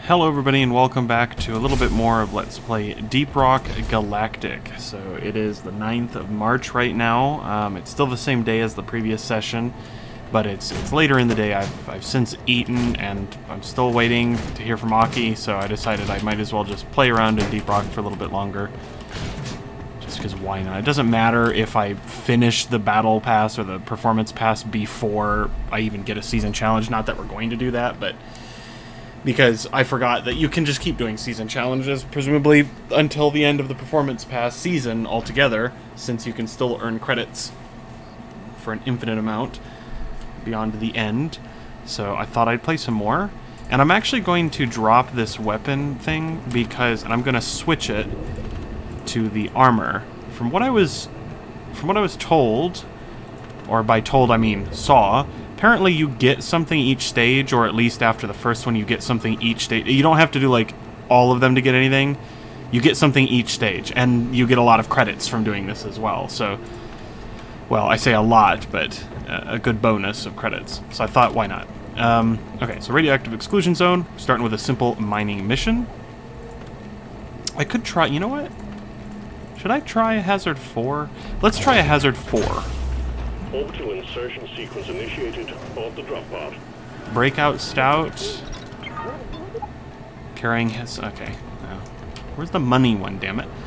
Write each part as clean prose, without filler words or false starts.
Hello everybody and welcome back to a little bit more of Let's Play Deep Rock Galactic. So it is the 9th of March right now. It's still the same day as the previous session, but it's later in the day. I've since eaten and I'm still waiting to hear from Aki, so I decided I might as well just play around in Deep Rock for a little bit longer. Just because why not? It doesn't matter if I finish the battle pass or the performance pass before I even get a season challenge. Not that we're going to do that, but because I forgot that you can just keep doing season challenges, presumably until the end of the performance pass season altogether, since you can still earn credits for an infinite amount beyond the end. So I thought I'd play some more. And I'm actually going to drop this weapon thing because, and I'm going to switch it to the armor. From what I was told, or by told I mean saw, apparently you get something each stage, or at least after the first one you get something each stage. You don't have to do like all of them to get anything. You get something each stage, and you get a lot of credits from doing this as well. So, well, I say a lot, but a good bonus of credits. So I thought, why not? Okay, so radioactive exclusion zone, starting with a simple mining mission. I could try, you know what? Should I try a hazard 4? Let's try a hazard 4. Orbital insertion sequence initiated aboard the drop pod. Breakout stout. Carrying his... okay. Where's the money one, damn it?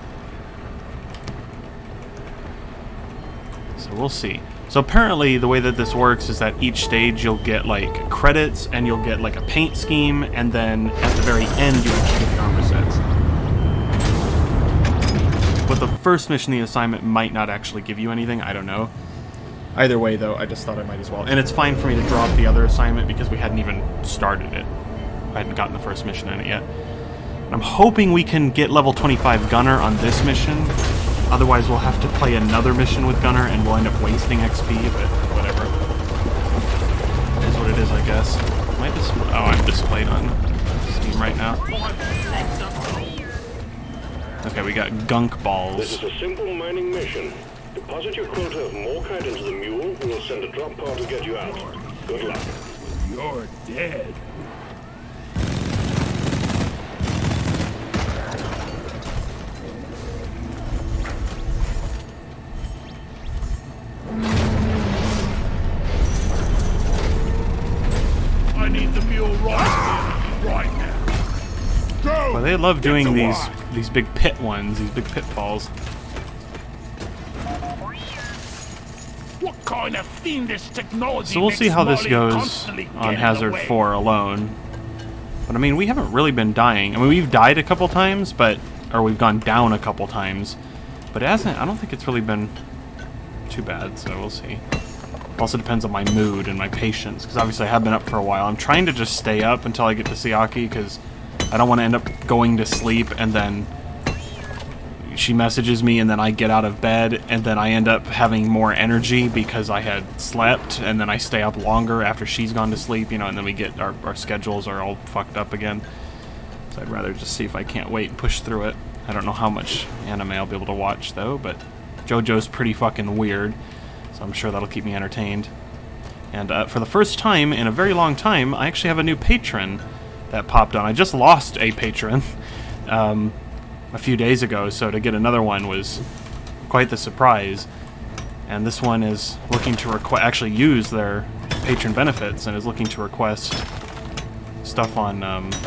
So we'll see. So apparently the way that this works is that each stage you'll get like credits and you'll get like a paint scheme, and then at the very end you actually get the armor sets. But the first mission, the assignment, might not actually give you anything. I don't know. Either way, though, I just thought I might as well. And it's fine for me to drop the other assignment because we hadn't even started it. I hadn't gotten the first mission in it yet. And I'm hoping we can get level 25 Gunner on this mission. Otherwise, we'll have to play another mission with Gunner, and we'll end up wasting XP, but whatever. It is what it is, I guess. Am I oh, I'm displayed on Steam right now. Okay, we got gunk balls. This is a simple mining mission. Deposit your quota of Morkite into the mule, and we'll send a drop pod to get you out. Good luck. You're dead. I need the mule right now. Go! Well, they love doing these big pit ones, these big pitfalls. What kind of fiendish technology? So we'll see how this goes on Hazard 4 alone. But I mean, we haven't really been dying. I mean, we've died a couple times, or we've gone down a couple times. But it hasn't, I don't think it's really been too bad, so we'll see. It also depends on my mood and my patience, because obviously I have been up for a while. I'm trying to just stay up until I get to see Aki, because I don't want to end up going to sleep and then she messages me and then I get out of bed and then I end up having more energy because I had slept, and then I stay up longer after she's gone to sleep, you know, and then we get our schedules are all fucked up again. So I'd rather just see if I can't wait and push through it. I don't know how much anime I'll be able to watch though, but JoJo's pretty fucking weird, so I'm sure that'll keep me entertained. And for the first time in a very long time, I actually have a new patron that popped on. I just lost a patron a few days ago, so to get another one was quite the surprise. And this one is looking to actually use their patron benefits and is looking to request stuff on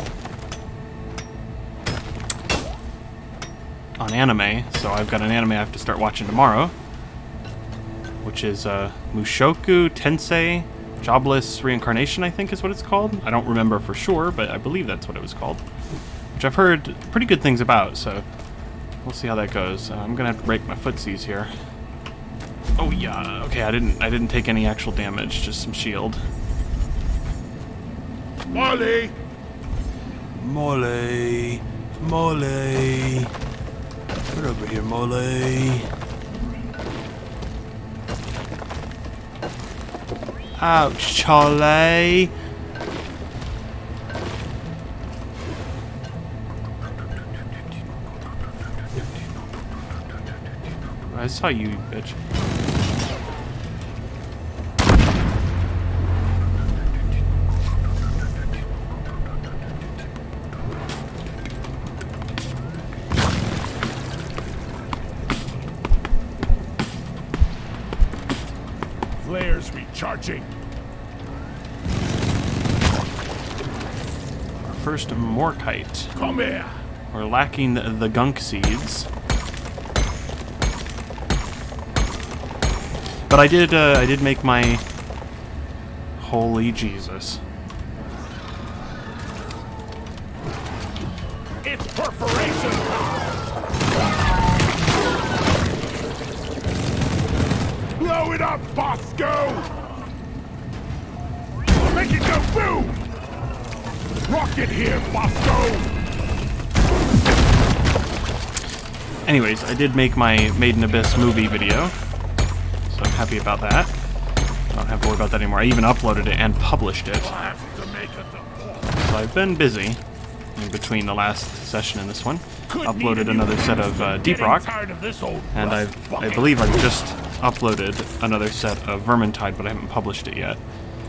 anime. So I've got an anime I have to start watching tomorrow, which is Mushoku Tensei Jobless Reincarnation, I think is what it's called. I don't remember for sure, but I believe that's what it was called, which I've heard pretty good things about, so we'll see how that goes. I'm gonna have to break my footsies here. Oh yeah, okay, I didn't take any actual damage, just some shield. Molly! Molly! Molly! Get over here, Molly! Ouch, Charlie! I saw you, bitch. Recharging. Our first Morkite. Come here. We're lacking the gunk seeds. But I did make my... Holy Jesus. It's perforation time. Blow it up, Bosco! Make it go boom! Rocket here, Bosco! Anyways, I did make my Made in Abyss movie video, so I'm happy about that. I don't have to worry about that anymore. I even uploaded it and published it. So I've been busy in between the last session and this one. Uploaded another set of Deep Rock, and I believe I've just uploaded another set of Vermintide, but I haven't published it yet.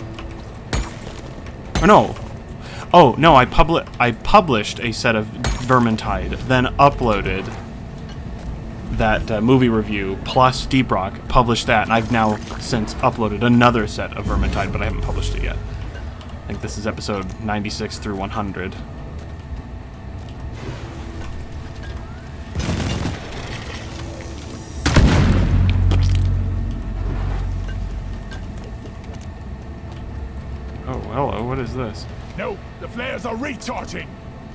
Or no. Oh, no, I published a set of Vermintide, then uploaded that movie review plus Deep Rock, published that, and I've now since uploaded another set of Vermintide, but I haven't published it yet. I think this is episode 96 through 100. Oh, hello, what is this? No, the flares are recharging.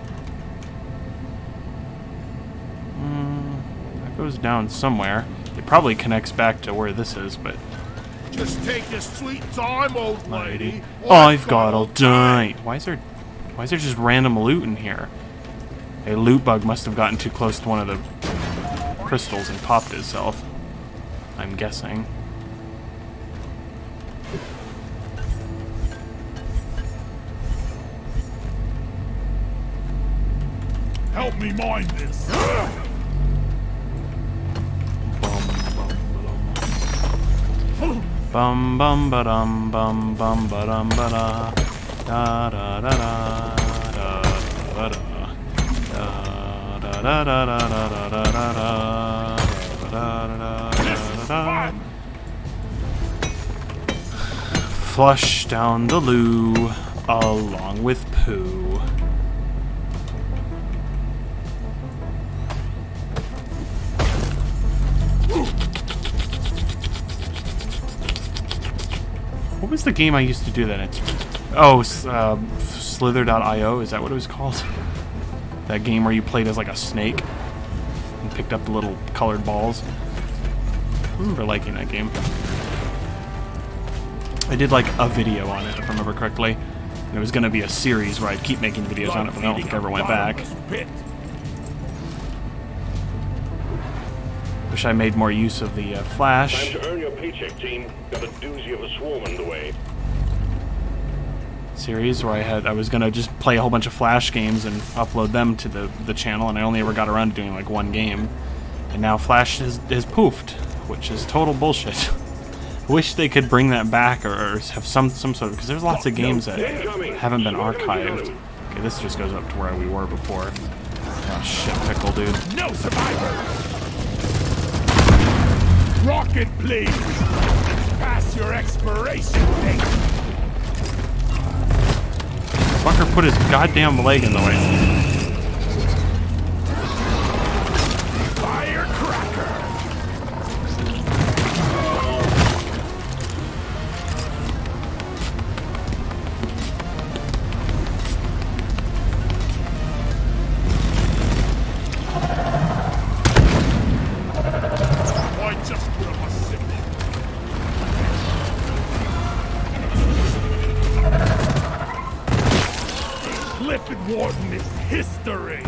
That goes down somewhere. It probably connects back to where this is, but... Just take your sweet time, old lady. I've got all day. Why is there just random loot in here? A loot bug must have gotten too close to one of the crystals and popped itself. I'm guessing. Help me mind this. Bum bum ba dum bum bum ba dum ba da da da da da da da da da da da. Flush down the loo along with poo. What was the game I used to do that? Oh, Slither.io, is that what it was called? That game where you played as like a snake and picked up the little colored balls. I remember liking that game. I did like a video on it, if I remember correctly. And it was going to be a series where I'd keep making videos on it, but I don't think I ever went back. Wish I made more use of the flash. Time to earn your paycheck, team. Got a doozy of a swarm underway. Series where I was gonna just play a whole bunch of Flash games and upload them to the channel, and I only ever got around to doing like one game. And now Flash is poofed, which is total bullshit. Wish they could bring that back or have some sort of, because there's lots of games that haven't been archived. Okay, this just goes up to where we were before. Oh shit, pickle, dude. No survivor. Rocket, please! It's past your expiration date! Fucker put his goddamn leg in the way. Firecracker! Warden is history.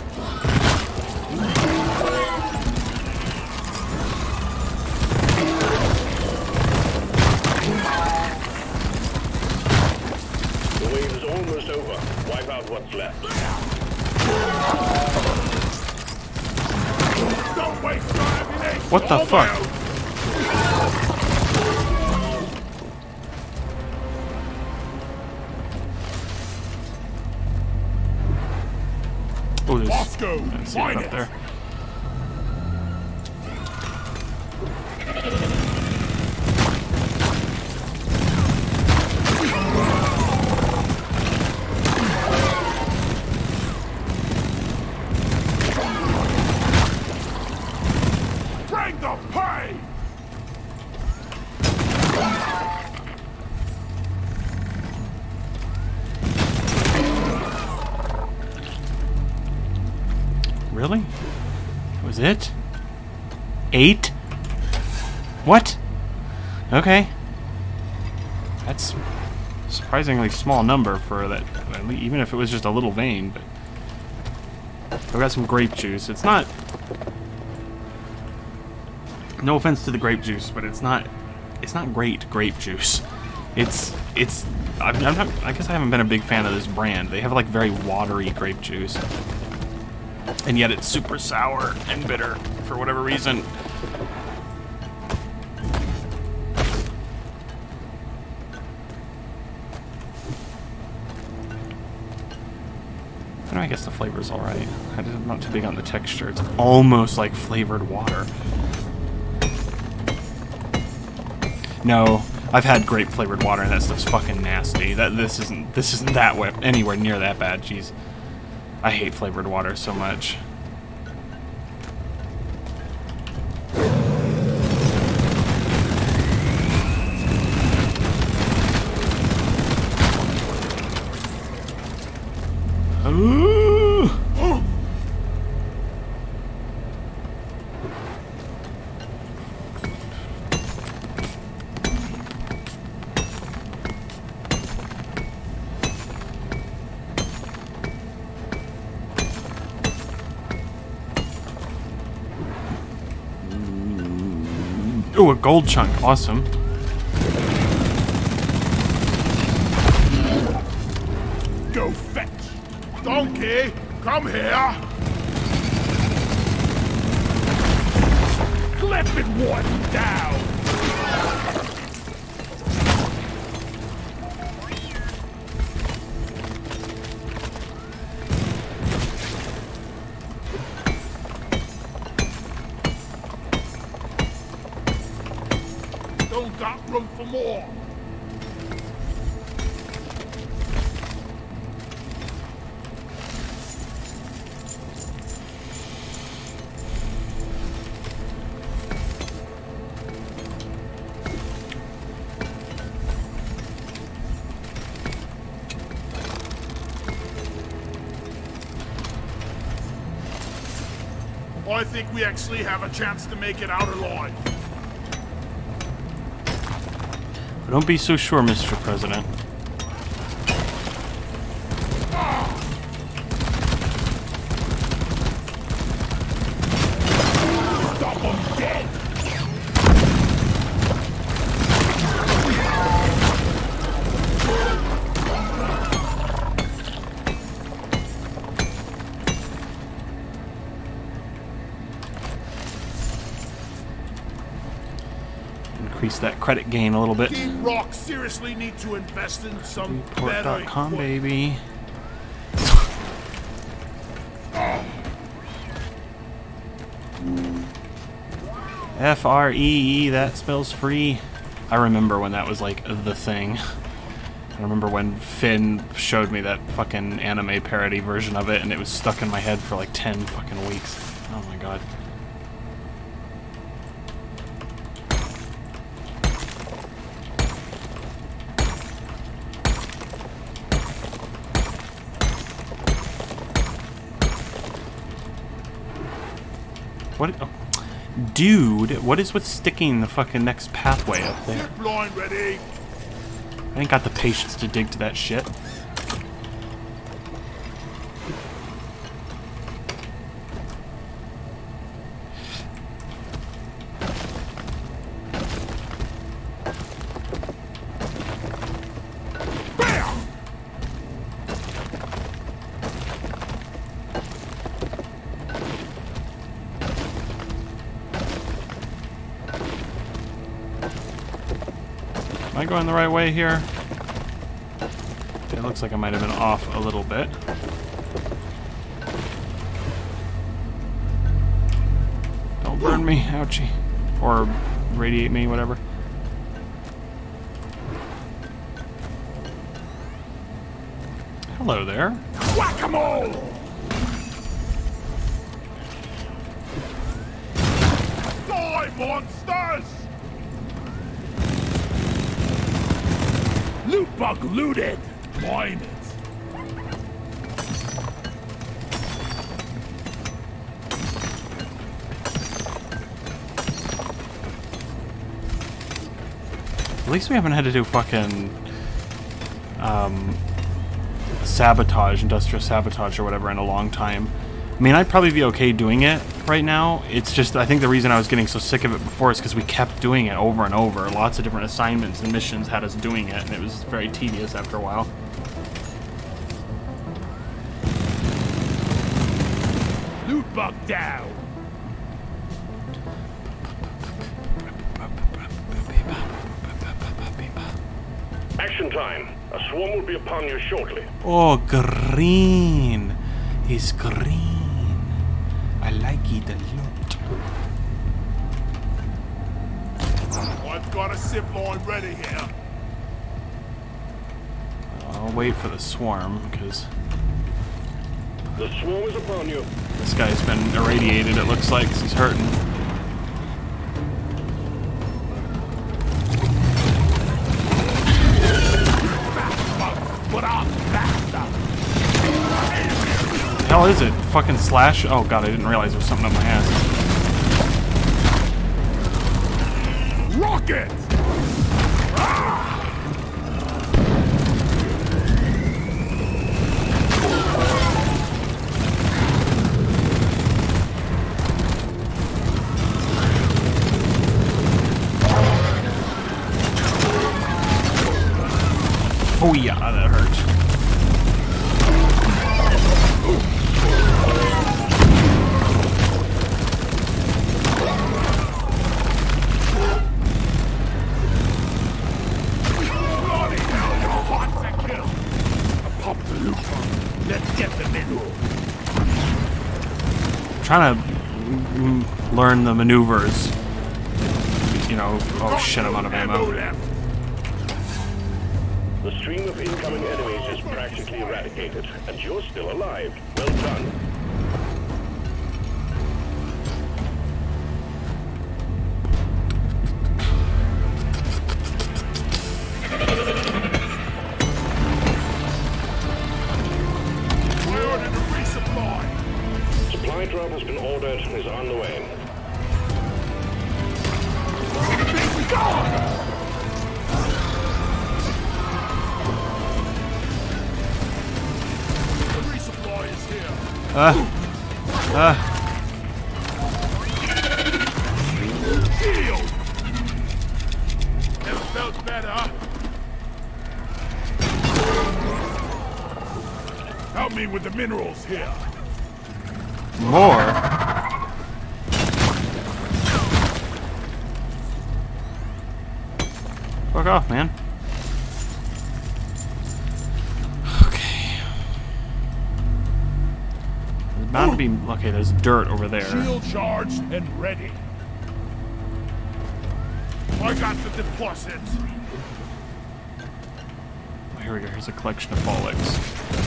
The wave is almost over. Wipe out what's left. Don't waste your ammunition. What the fuck? Oh, there's Bosco, it up there. Really? That was it? 8? What? Okay. That's a surprisingly small number for that, even if it was just a little vein, but I've got some grape juice. It's not, no offense to the grape juice, but it's not great grape juice. I guess I haven't been a big fan of this brand. They have like very watery grape juice, and yet it's super sour and bitter for whatever reason. I guess the flavor's alright. I'm not too big on the texture. It's almost like flavored water. No, I've had grape flavored water and that stuff's fucking nasty. This isn't that way anywhere near that bad. Jeez, I hate flavored water so much. Ooh, a gold chunk. Awesome. Go fetch! Donkey, come here! Clipping one down! Don't got room for more! I think we actually have a chance to make it out alive. Don't be so sure, Mr. President. Stop him dead! Increase that credit gain a little bit. Deep Rock seriously need to invest in some better Report.com, equipment. baby. FREE, that spells free. I remember when that was like the thing. I remember when Finn showed me that fucking anime parody version of it and it was stuck in my head for like 10 fucking weeks. Oh my god. What? Oh. Dude, what is with sticking the fucking next pathway up there? Zip line ready. I ain't got the patience to dig to that shit. Am I going the right way here? It looks like I might have been off a little bit. Don't burn me, ouchie. Or radiate me, whatever. Hello there. Whack-a-mole! Die, monsters! Loot bug looted! Mine it! At least we haven't had to do fucking sabotage, industrial sabotage or whatever in a long time. I mean, I'd probably be okay doing it right now. It's just, I think the reason I was getting so sick of it before is because we kept doing it over and over. Lots of different assignments and missions had us doing it, and it was very tedious after a while. Loot bug down. Action time. A swarm will be upon you shortly. Oh, green. It's green. I like it a lot. I've got a zip line ready here. I'll wait for the swarm, because The swarm is upon you. this guy's been irradiated, it looks like, 'cause he's hurting. But I'm faster. The hell is it? Fucking slash? Oh god, I didn't realize there was something up my ass. Rocket! Oh yeah, that hurt. Bloody hell, you're hot to kill. Pop the loot bug. Let's get the mineral. I'm trying to learn the maneuvers. You know, oh shit, I'm out of ammo. left. The stream of incoming enemies is practically eradicated, and you're still alive. Well done. I ordered a resupply. Supply drop has been ordered and is on the way. The resupply is here. Shield. Never felt better. Help me with the minerals here. More? Fuck off, man. Okay. There's bound to be... Okay, there's dirt over there. Shield charged and ready. I got the deposit. Oh, here we go. Here's a collection of bollocks.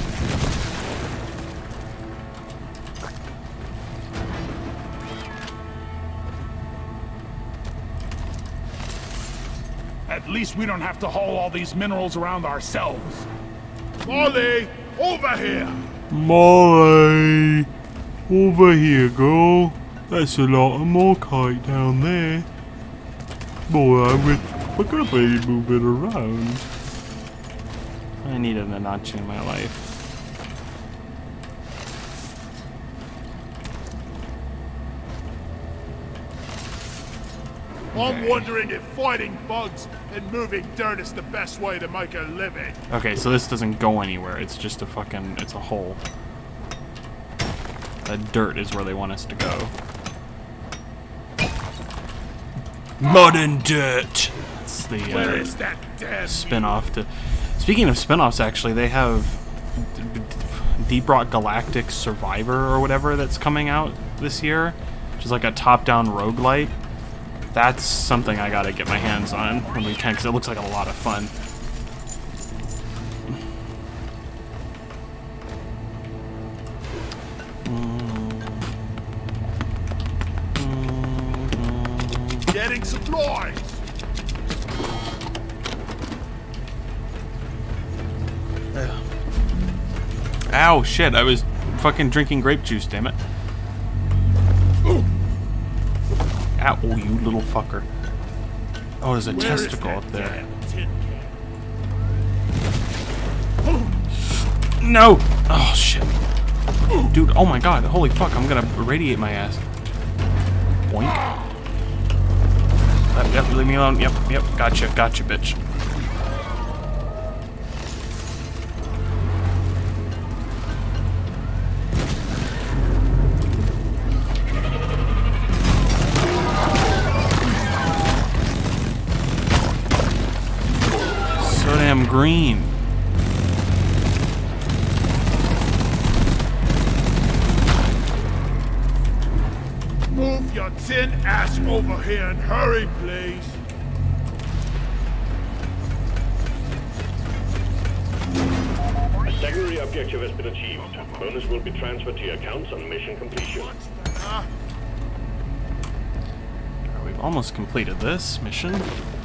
At least we don't have to haul all these minerals around ourselves. Molly, over here! Molly! Over here, girl. That's a lot of Morkite down there. Boy, I could be moving around. I needed a notch in my life. I'm wondering if fighting bugs and moving dirt is the best way to make a living. Okay, so this doesn't go anywhere. It's just a fucking... It's a hole. That dirt is where they want us to go. Mud and dirt! That's the Where is that damn spin-off to... Speaking of spin-offs, actually, they have Deep Rock Galactic Survivor or whatever that's coming out this year, which is like a top-down roguelite. That's something I gotta get my hands on when we can, because it looks like a lot of fun. Getting supplies! Ow, shit, I was fucking drinking grape juice, damn it. Ow, oh, you little fucker. Oh, there's a testicle up there. No! Oh, shit. Dude, oh my god. Holy fuck, I'm gonna irradiate my ass. Boink. Yep, leave me alone. Yep, gotcha, bitch. So damn green. Move your tin ass over here and hurry, please. Secondary objective has been achieved. Bonus will be transferred to your accounts on mission completion. We've almost completed this mission.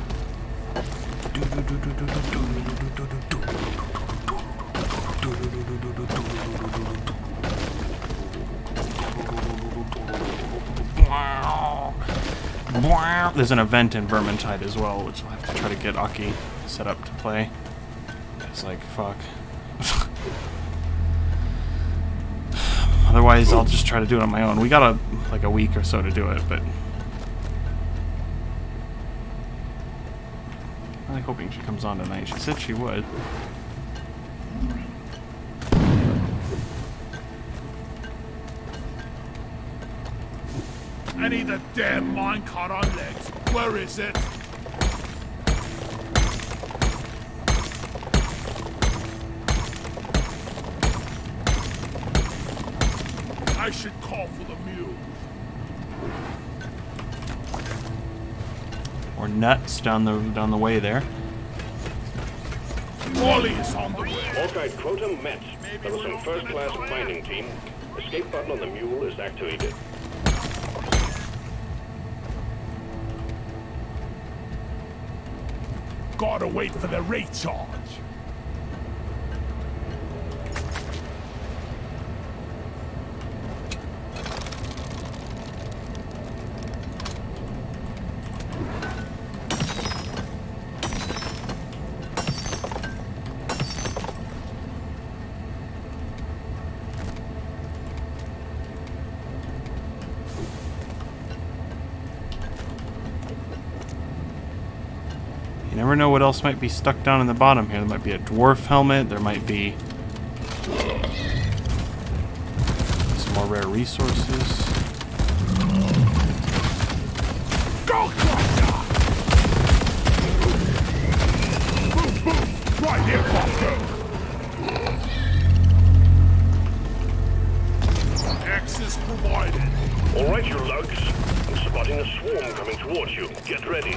There's an event in Vermintide as well, which I'll have to try to get Aki set up to play. It's like, fuck. Otherwise, I'll just try to do it on my own. We got like a week or so to do it, but I'm really hoping she comes on tonight. She said she would. I need the damn minecart on legs. Where is it? I should call for the mule. Or nuts down the way there. Wally is on the way. Orkite quota met. There was some first-class mining team. Escape button on the mule is activated. Gotta wait for the recharge. You never know what else might be stuck down in the bottom here. There might be a dwarf helmet. There might be some more rare resources. Go, Cluster! Boom, boom! Right here, Cluster! Access provided. All right, you lugs. I'm spotting a swarm coming towards you. Get ready.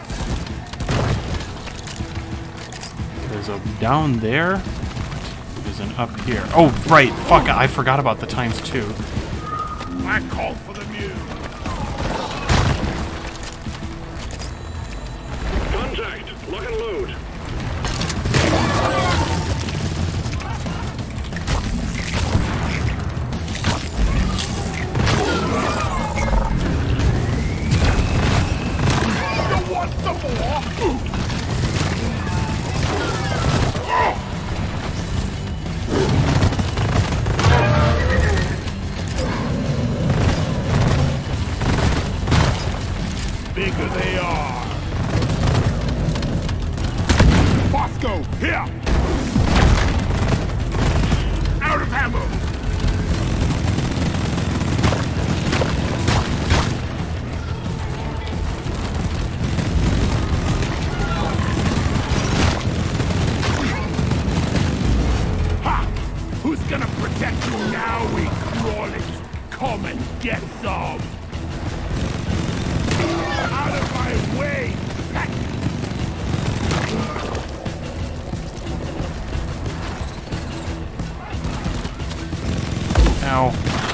There's a down there. There's an up here. Oh, right. Fuck, I forgot about the times two. I called for the mule. Contact. Lock and load. You want some more? Bigger they are. Bosco, here! Out of ammo! Ha! Who's gonna protect you now, we crawlies? Come and get some! Out of my way! Ow.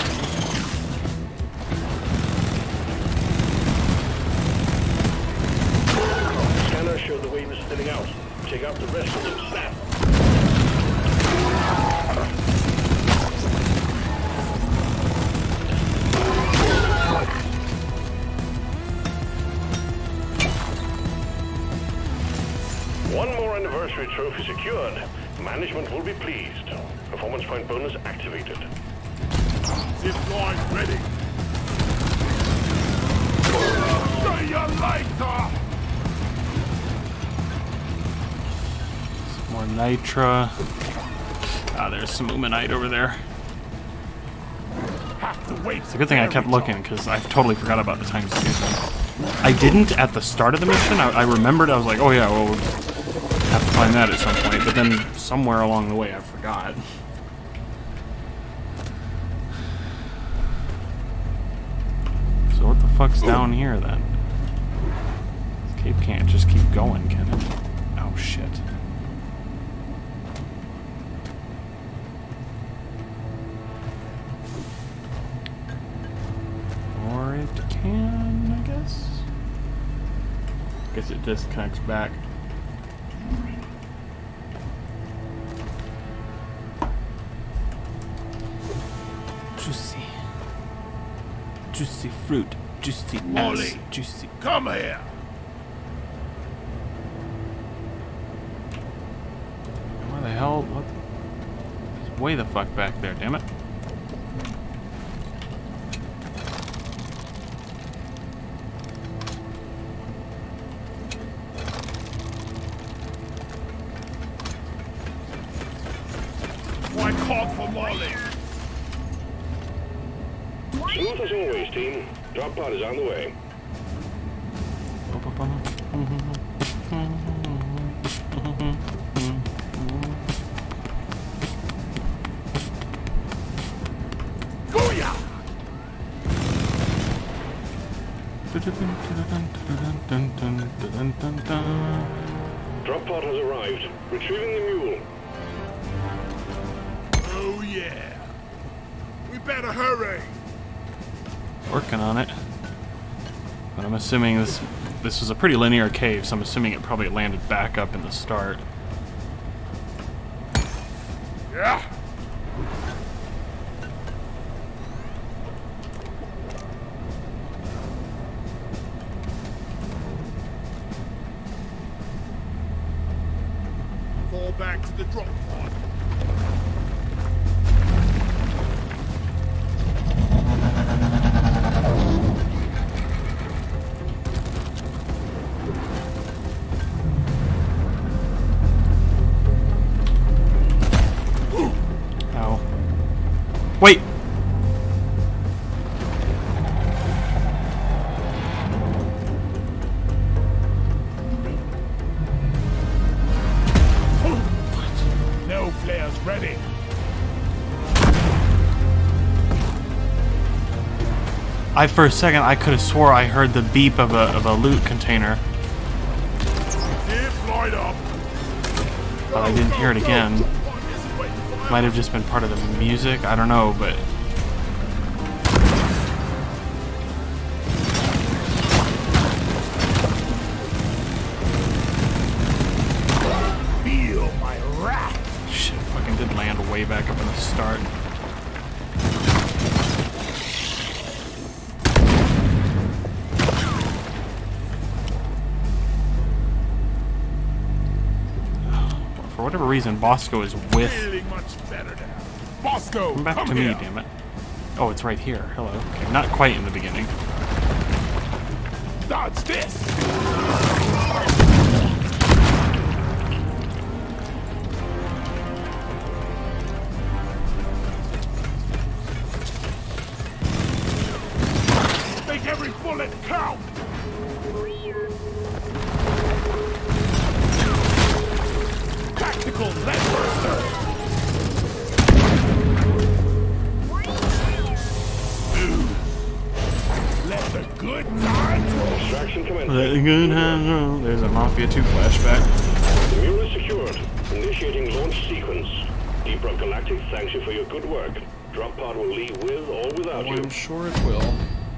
Scanner showed the wave is thinning out. Take out the rest of them. Snap. One more anniversary trophy secured. Management will be pleased. Of Performance point bonus activated. Zip line ready. See you later! More nitra. Ah, there's some umanite over there. Have to wait. It's a good thing I kept looking, because I totally forgot about the time season. I didn't at the start of the mission. I remembered, I was like, oh yeah, well, we'll have to find that at some point. But then somewhere along the way, I forgot. So what the fuck's down here, then? This cave can't just keep going, can it? Oh, shit. Or it can, I guess? Guess it disconnects back. Juicy. Juicy fruit. Juicy Molly, ass. Juicy. come here. Where the hell? What? It's way the fuck back there, damn it. One call for Molly. Smooth as always, team. Drop pod is on the way. Booyah! Drop pod has arrived. Retrieving the mule. Oh yeah. We better hurry. Working on it. But I'm assuming this was a pretty linear cave, so I'm assuming it probably landed back up in the start. Yeah. Fall back to the drop pod. Ow. Wait! No flares ready. For a second, I could have swore I heard the beep of a loot container, Zip line up. but I didn't hear it again. Might have just been part of the music, I don't know, but... Feel my wrath. Shit, fucking did land way back up in the start. For whatever reason, Bosco is with... Feeling much better now. Bosco, Come back to me, damn it. Oh, it's right here. Hello. Okay, not quite in the beginning. Dodge this. Make every bullet count. Tactical lead-burster. Let the good times roll. Extraction commencing. There's a Mafia 2 flashback. The mule is secured. Initiating launch sequence. Deep Rock Galactic thanks you for your good work. Drop pod will leave with or without you. I'm sure it will.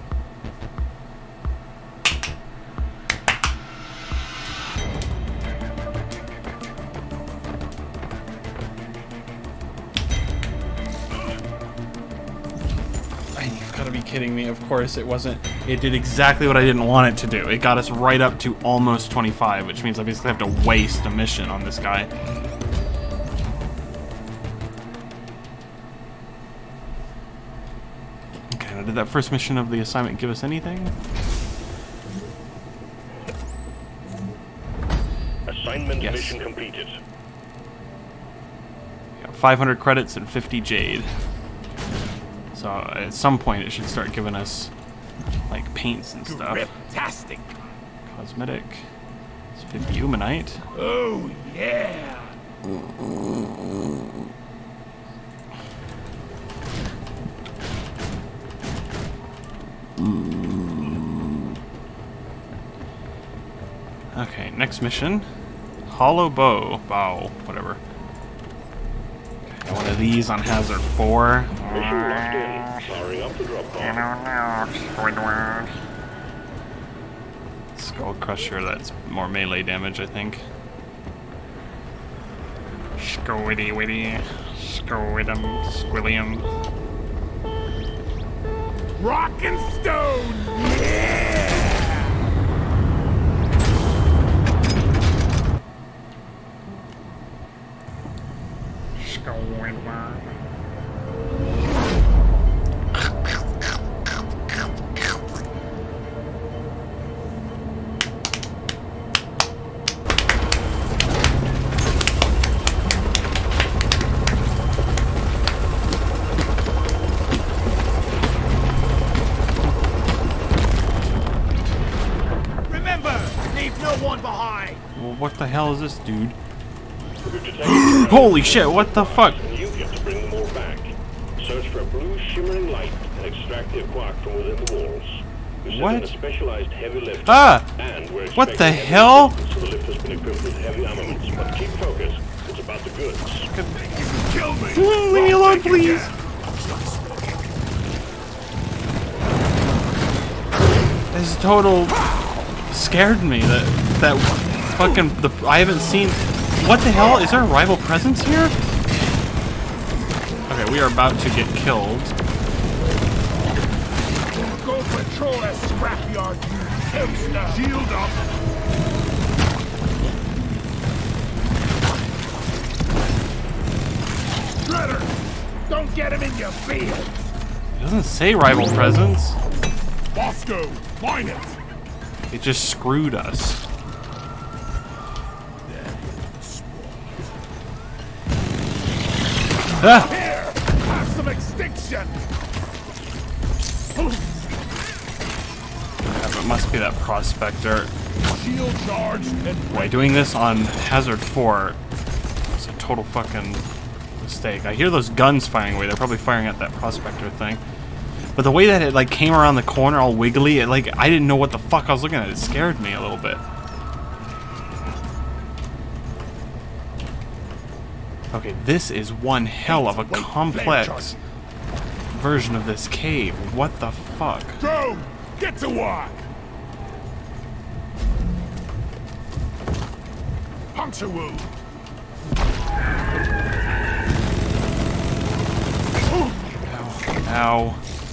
You've got to be kidding me. Of course it wasn't. It did exactly what I didn't want it to do. It got us right up to almost 25, which means I basically have to waste a mission on this guy. Okay, now did that first mission of the assignment give us anything? Assignment Yes. mission completed. Yeah, 500 credits and 50 jade. So at some point it should start giving us like paints and stuff. Fantastic. Cosmetic. It's 50 Umanite. Oh, yeah. Okay, next mission. Hollow bow. Bow. Whatever. Okay, one of these on hazard 4. Mission locked in. Powering up the drop pod. Skull Crusher, that's more melee damage, I think. Squiddy witty. Squidum. Squillium. Rock and stone. Yeah. Well, what the hell is this, dude? We've detected Holy shit, what the fuck? and you get to bring them all back. Search for a blue shimmering light and extract the quark from within the walls. We sent What? in a specialized heavy lift. Ah! And we're What the expecting heavy hell? assistance, so the lift has been equipped with heavy armaments, but keep focused. It's about the goods. Kill me. Leave me alone, please. This total scared me. That fucking I haven't seen. What the hell? Is there a rival presence here? Okay, we are about to get killed. Go patrol that scrapyard, you hipster. Shield up. Shredder, don't get him in your field. It doesn't say rival presence. Bosco, find it. It just screwed us. Ah! Here, have some extinction. It must be that prospector. Shield charged and Wait, doing this on hazard 4 is a total fucking mistake. I hear those guns firing away. They're probably firing at that prospector thing. But the way that it like came around the corner all wiggly, it like I didn't know what the fuck I was looking at. It scared me a little bit. Okay, this is one hell of a complex version of this cave. What the fuck? Go! Get to work! Puncture wound! Ow.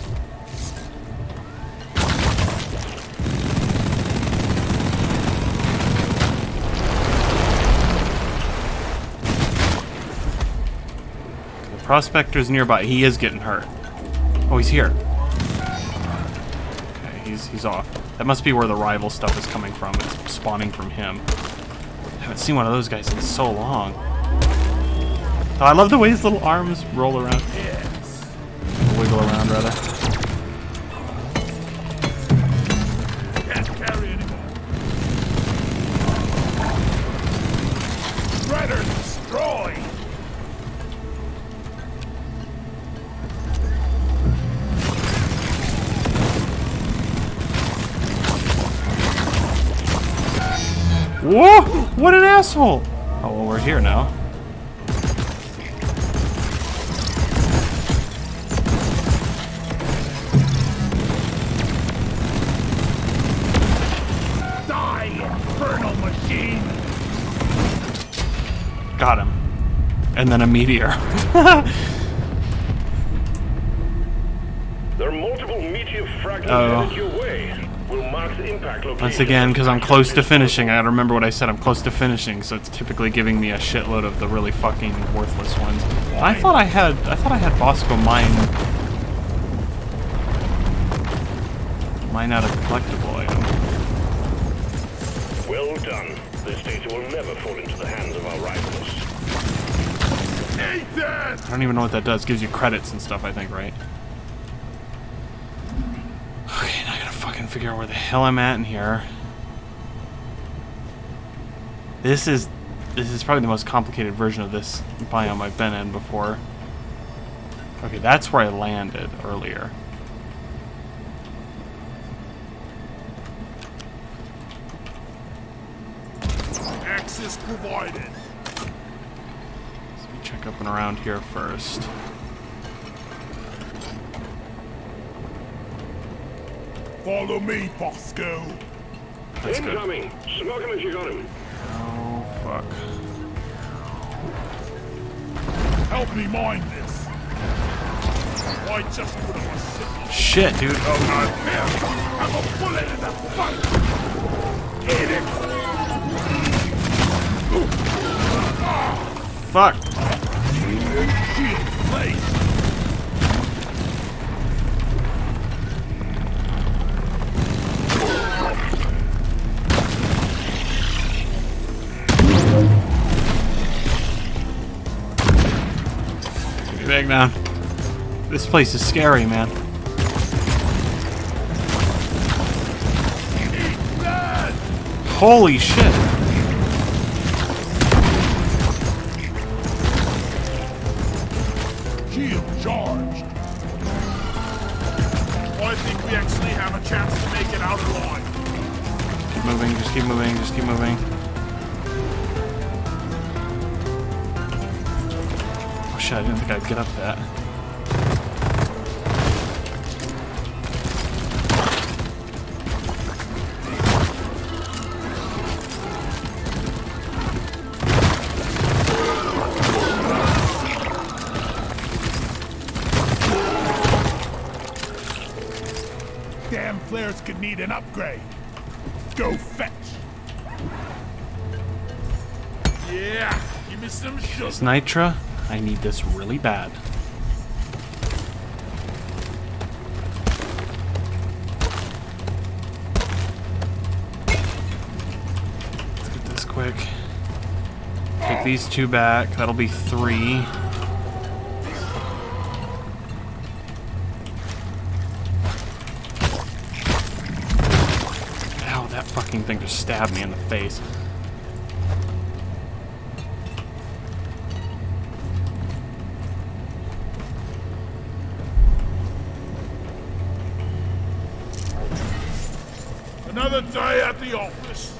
The prospector's nearby. He is getting hurt. Oh, he's here. Okay, he's off. That must be where the rival stuff is coming from. It's spawning from him. I haven't seen one of those guys in so long. Oh, I love the way his little arms roll around. Yes. Wiggle around, rather. Can't carry anymore. Shredder destroyed! Whoa! What an asshole! Oh, well, we're here now. Die, infernal machine! Got him. And then a meteor. There are multiple meteor fragments headed your way. We'll mark the impact location. Once again, because I'm close to finishing, I gotta remember what I said. I'm close to finishing, so it's typically giving me a shitload of the really fucking worthless ones. I thought I had Bosco mine. Mine out a collectible item. Well done. This data will never fall into the hands of our rivals. Nathan! I don't even know what that does. Gives you credits and stuff, I think, right? Okay, now I gotta fucking figure out where the hell I'm at in here. This is probably the most complicated version of this biome I've been in before. Okay, that's where I landed earlier. Access provided. Let me check up and around here first. Follow me, Bosco. That's good. Incoming. Smoke him if you got him. Oh, fuck. Help me mine this. Why just put on a signal? Shit, dude. Oh, God. Here, have a bullet in the fight. Eat it. Fuck. Shield placed. Get me back down. This place is scary, man. Holy shit. Shield charged. Oh, I think we actually have a chance to make it out alive. Keep moving, just keep moving, just keep moving. Oh shit, I didn't think I'd get up that. Damn flares could need an upgrade. Go fetch. Yeah, give me some sugar. This Nitra, I need this really bad. Let's get this quick. Take these two back. That'll be 3. Ow, that fucking thing just stabbed me in the face. Another day at the office.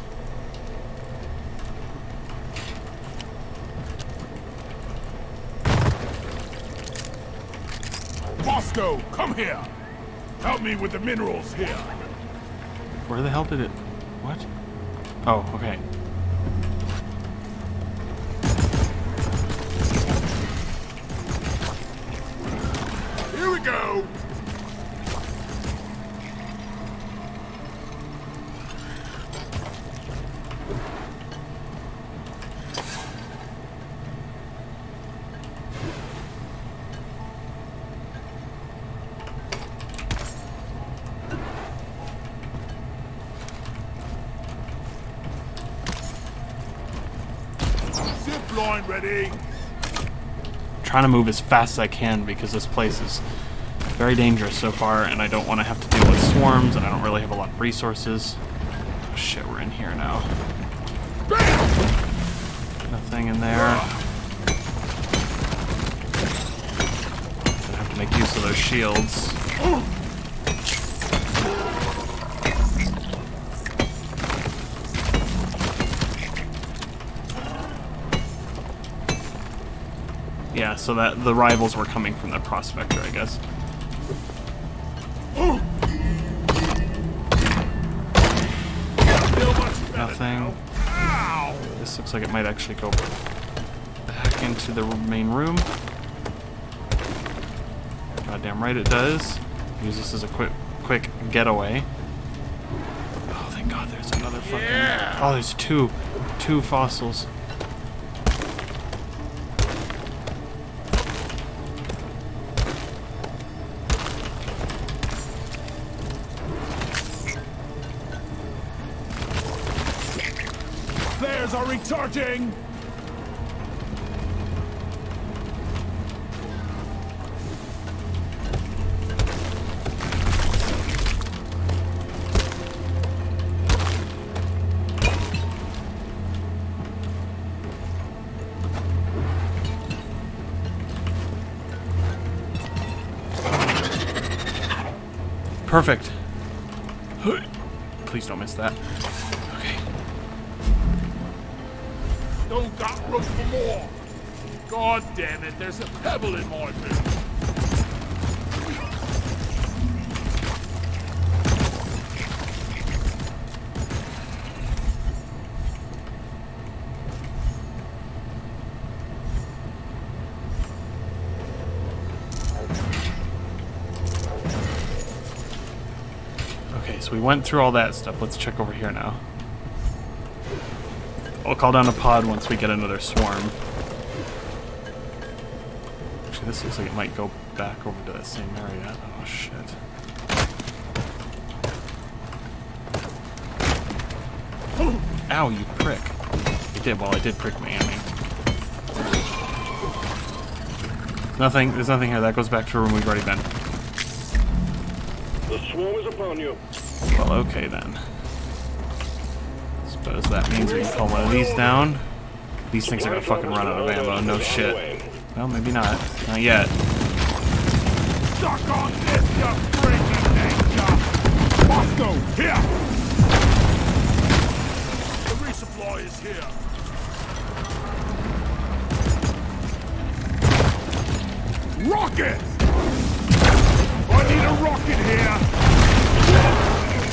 Bosco, come here. Help me with the minerals here. Where the hell did it... What? Oh, okay. Here we go. Zip line ready. Trying to move as fast as I can because this place is very dangerous so far, and I don't want to have to deal with swarms, and I don't really have a lot of resources. Oh shit, we're in here now. Nothing in there. Gonna have to make use of those shields. Yeah, so that the rivals were coming from the prospector, I guess. Nothing. This looks like it might actually go back into the main room. Goddamn right it does. Use this as a quick getaway. Oh, thank God, there's another fucking... Yeah. Oh, there's two fossils. Towers are recharging! Perfect. Please don't miss that. Okay. Don't got room for more! God damn it, there's a pebble in my boot! Okay, so we went through all that stuff. Let's check over here now. I'll call down a pod once we get another swarm. Actually, this looks like it might go back over to that same area. Oh, shit. Ow, you prick. It did, well, it did prick me, I mean. There's nothing here. That goes back to a room we've already been. The swarm is upon you. Well, okay then. Suppose that means we can pull one of these down. These things are gonna fucking run out of ammo, no shit. Well, maybe not. Not yet. Suck on this, you freaking danger! Moscow, here! The resupply is here. Rocket! I need a rocket here!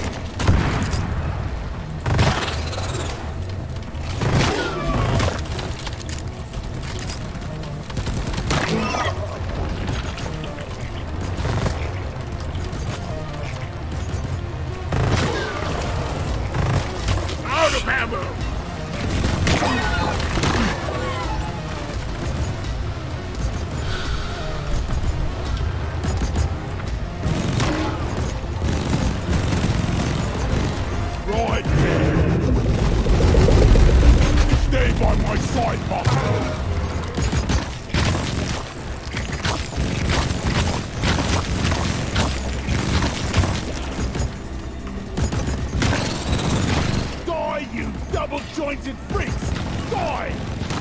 Out of ammo! Right here! Stay by my side, Buster! Double-jointed freaks! Die!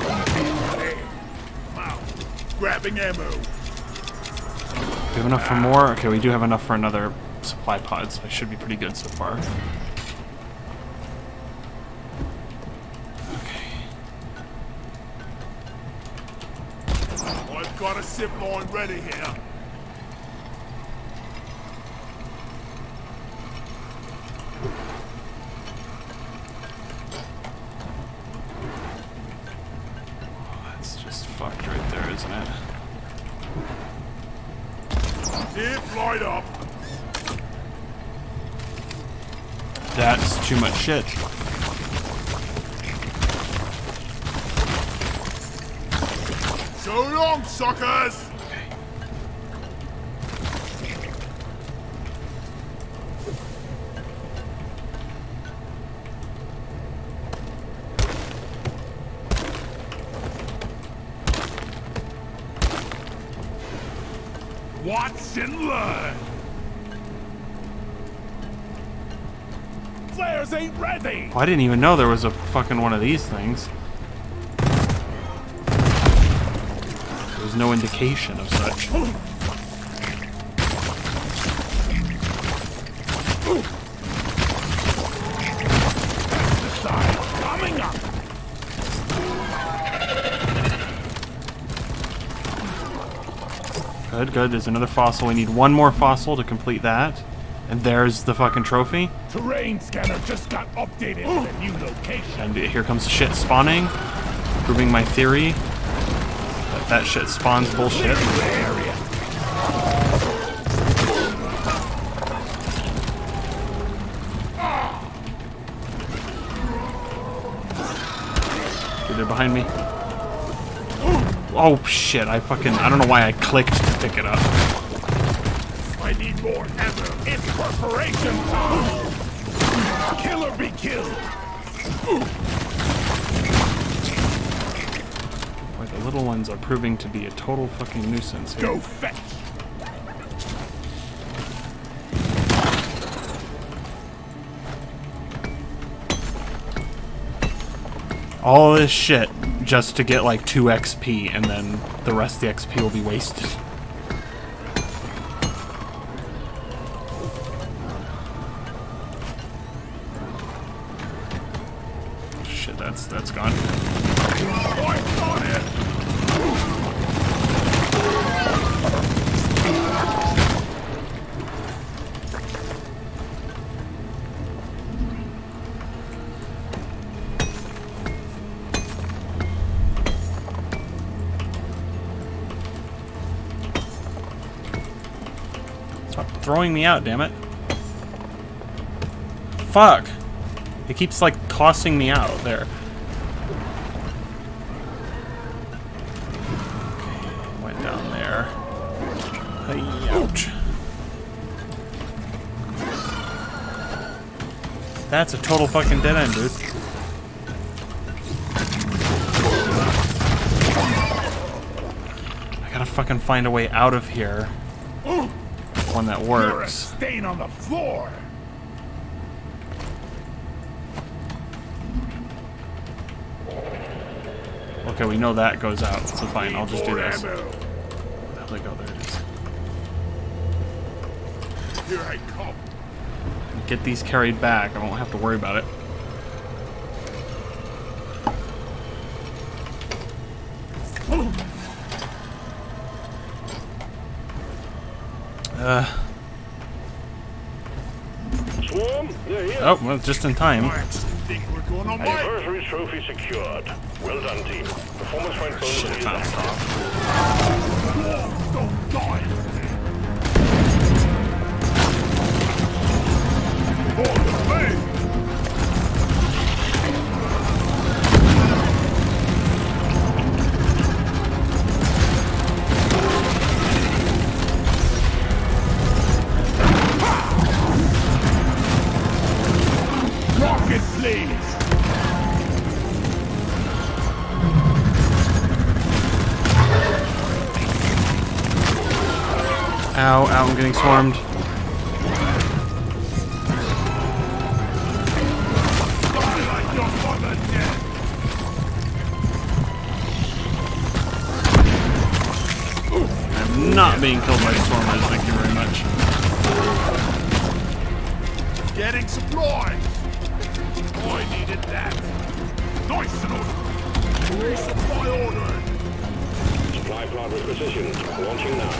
Wow. Grabbing ammo. Do we have enough for more? Okay, we do have enough for another supply pod, so I should be pretty good so far. Okay. I've got a zip line ready here. Fucked right there, isn't it? Zip light up. That's too much shit. So long, suckers! Watch and learn! Flares ain't ready! Oh, I didn't even know there was a fucking one of these things. There was no indication of such. Coming up! Good, good. There's another fossil. We need one more fossil to complete that. And there's the fucking trophy. Terrain scanner just got updated to the new location. And here comes shit spawning. Proving my theory that shit spawns bullshit. Dude, they're behind me. Oh shit, I don't know why I clicked to pick it up. I need more ammo. It's perforation time! Killer be killed! The little ones are proving to be a total fucking nuisance here. Go fetch! All this shit just to get like 2 XP, and then the rest of the XP will be wasted. Shit, that's gone. Throwing me out, damn it. Fuck. It keeps like tossing me out there. Okay, went down there. Hey, ouch. That's a total fucking dead end, dude. I gotta fucking find a way out of here. One that works. You're a stain on the floor. Okay, we know that goes out, so fine, I'll just do this. Where the hell did I go? There it is. Here I come. Get these carried back, I won't have to worry about it. Swarm, they're here. Oh, well, just in time. I actually think we're going on my... Anniversary trophy secured. Well done, team. Performance point bonus Shit, is bounced active. off. Don't die. For the faith. Rocket, please! Ow, ow, I'm getting swarmed. Like your mother dead. I'm not being killed by swarmers, thank you very much. Getting supplies! I needed that. Nice and order. Resupply ordered. Supply pod requisitioned. Launching now.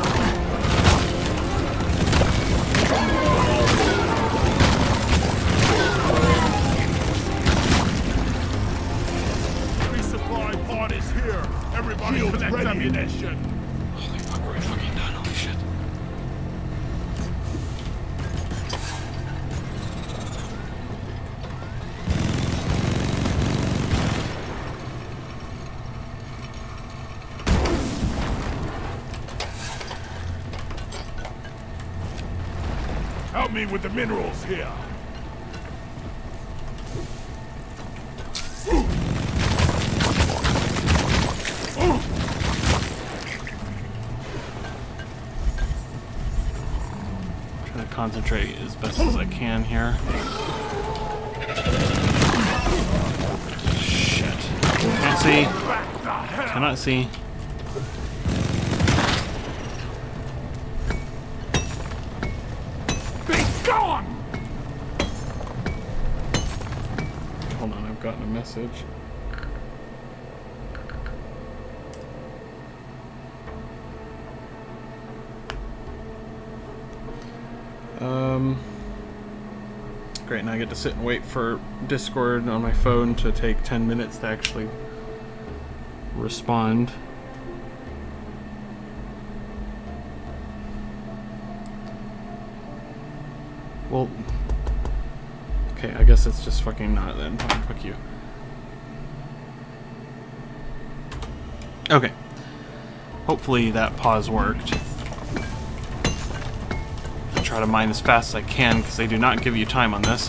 Resupply pod is here. Everybody collect ammunition. Holy fuck, we're fucking done, holy shit. Help me with the minerals here. Trying to concentrate as best as I can here. Shit. Can't see. Cannot see. Gone! Hold on, I've gotten a message. Great, now I get to sit and wait for Discord on my phone to take 10 minutes to actually respond. Well, okay, I guess it's just fucking not then. Fuck you. Okay. Hopefully that pause worked. I'll try to mine as fast as I can because they do not give you time on this.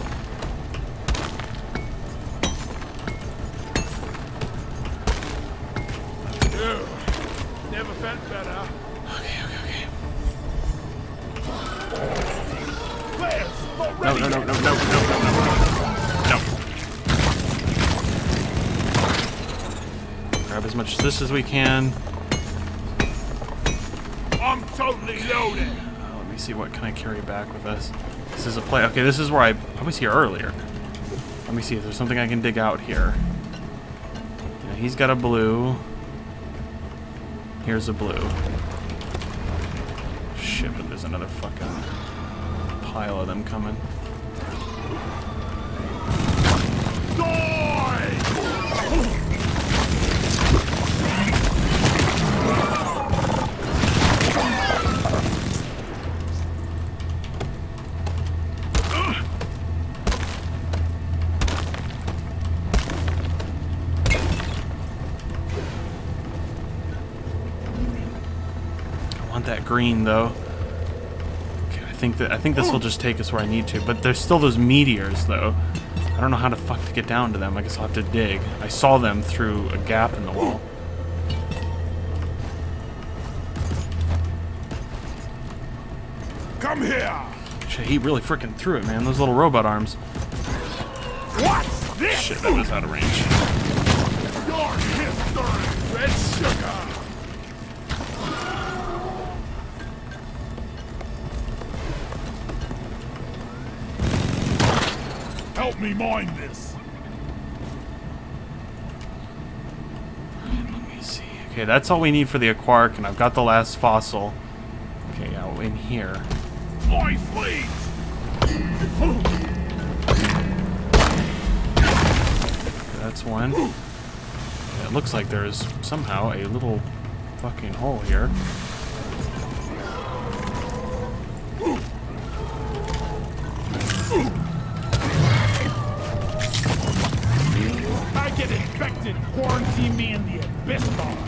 ready. No. Grab as much of this as we can. I'm totally loaded. Let me see, what can I carry back with us? This is a play. Okay, this is where I was here earlier. Let me see if there's something I can dig out here. Yeah, he's got a blue. Here's a blue. Shit, but there's another fucking pile of them coming. That green though. Okay, I think this will just take us where I need to, but there's still those meteors though. I don't know how the fuck to get down to them. I guess I'll have to dig. I saw them through a gap in the wall. Come here. Shit, he really freaking threw it, man. Those little robot arms. What's this? Shit, that was out of range. Your history, red sugar. Help me mine this. Let me see. Okay, that's all we need for the Aquark, and I've got the last fossil. Okay, out in here. My fleet. Okay, that's one. Yeah, it looks like there's somehow a little fucking hole here. I get infected, quarantine me in the abyss bar.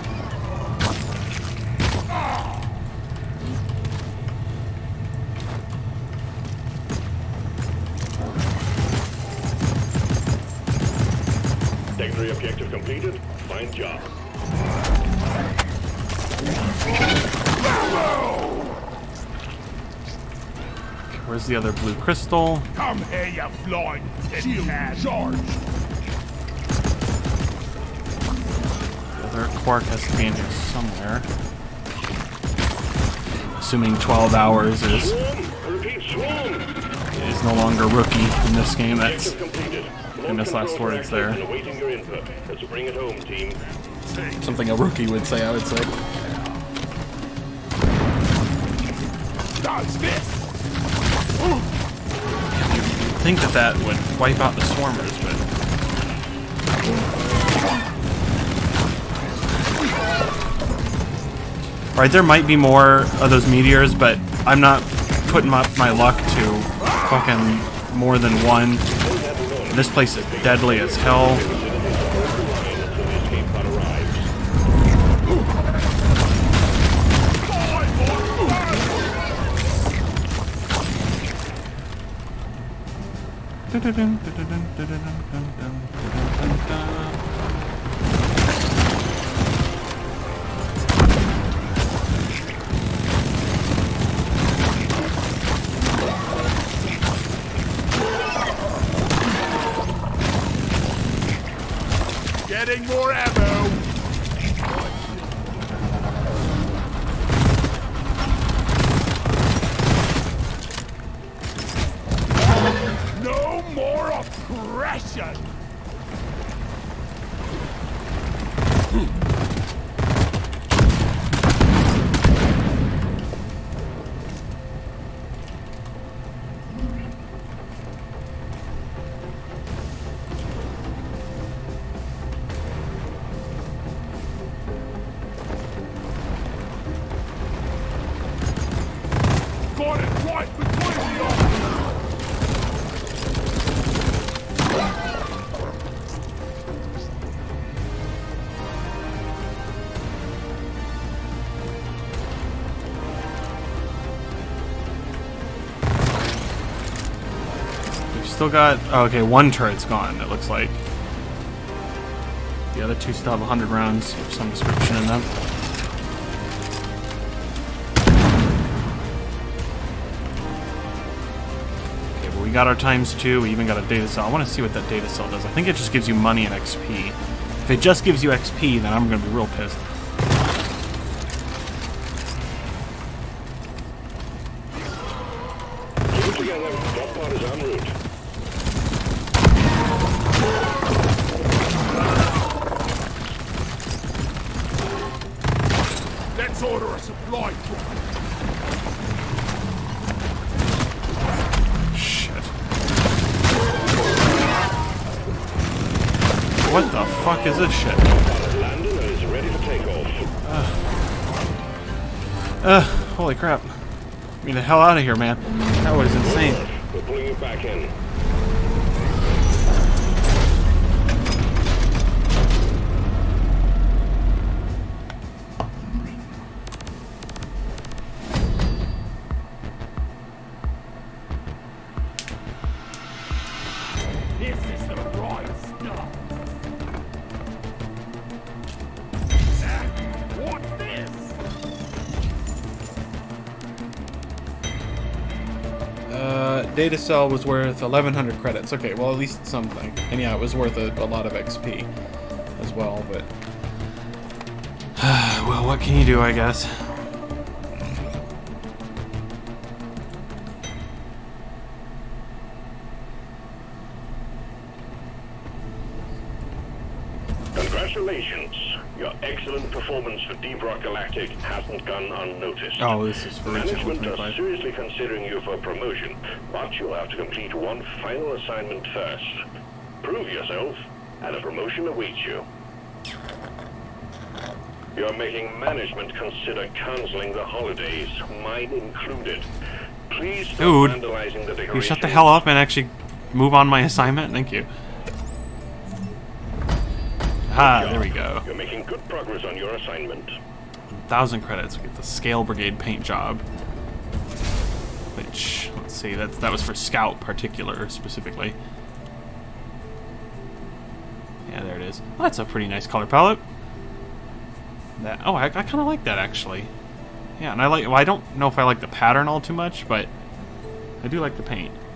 Secondary objective completed. Fine job. Okay, where's the other blue crystal? Come here, you flying titty head. Charge. The other Quark has to be in here somewhere. Assuming 12 hours is no longer rookie in this game. That's famous last words there. Let's bring it home, team. Something a rookie would say, I would say. Dodge this. You'd think that would wipe out the swarmers, but... Alright, there might be more of those meteors, but I'm not putting up my luck to fucking more than one. This place is deadly as hell. Getting more ammo. No more oppression. Got it right between the eyes. We've still got... Oh, okay, one turret's gone, it looks like. The other two still have 100 rounds of some description in them. We we got our ×2. We even got a data cell. I want to see what that data cell does. I think it just gives you money and XP. If it just gives you XP, then I'm going to be real pissed. Keep it together. Drop pod is en route. Let's order a supply drop. Shit. What the fuck is this shit? Landing and is ready to take off. Holy crap. Get me the hell out of here, man. That was insane. We're pulling you back in. This is the right stuff. What's this? Data cell was worth 1,100 credits. Okay, well, at least something. And yeah, it was worth a lot of XP as well, but... well, what can you do, I guess? Congratulations. Your excellent performance for Deep Rock Galactic hasn't gone unnoticed. Oh, this is for Management are 25. seriously considering you for promotion, but you'll have to complete one final assignment first. Prove yourself, and a promotion awaits you. You're making management consider canceling the holidays, mine included. Please stop Dude, vandalizing the can you decorations. shut the hell up and actually move on my assignment? Thank you. Ah, there we go. You're making good progress on your assignment. 1,000 credits. We get the Scale Brigade paint job. Which, let's see, that was for Scout particular, specifically. Yeah, there it is. Oh, that's a pretty nice color palette. I kind of like that, actually. Yeah, and I don't know if I like the pattern all too much, but I do like the paint.